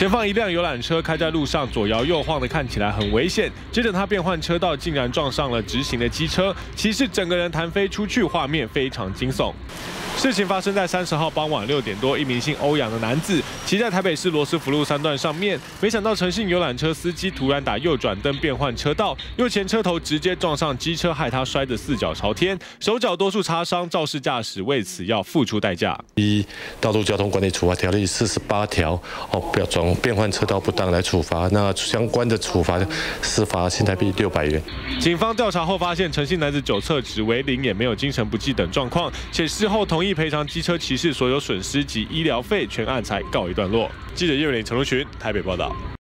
前方一辆游览车开在路上，左摇右晃的，看起来很危险。接着他变换车道，竟然撞上了直行的机车，骑士整个人弹飞出去，画面非常惊悚。 事情发生在30号傍晚6点多，一名姓欧阳的男子骑在台北市罗斯福路3段上面，没想到诚信游览车司机突然打右转灯变换车道，右前车头直接撞上机车，害他摔得4脚朝天，手脚多处擦伤，肇事驾驶为此要付出代价。依道路交通管理处罚条例48条，变换车道不当来处罚，那相关的处罚施罚新台币600元。警方调查后发现，诚信男子酒测值为0，也没有精神不济等状况，且事后同意赔偿机车骑士所有损失及医疗费，全案才告一段落。记者叶伟林、陈如群台北报道。